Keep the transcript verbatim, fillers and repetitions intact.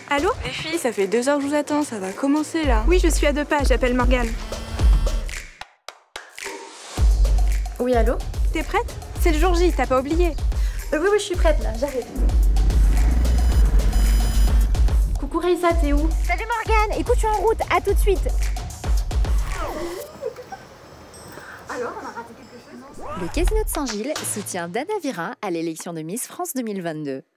Allô? Les filles, ça fait deux heures que je vous attends, ça va commencer là. Oui, je suis à deux pas, j'appelle Morgane. Oui, allô? T'es prête? C'est le jour J, t'as pas oublié? euh, Oui, oui, je suis prête là, j'arrive. Coucou Raissa, t'es où? Salut Morgane, écoute, je suis en route, à tout de suite. Alors, on a raté quelque chose? Le Casino de Saint-Gilles soutient Dana Virin à l'élection de Miss France deux mille vingt-deux.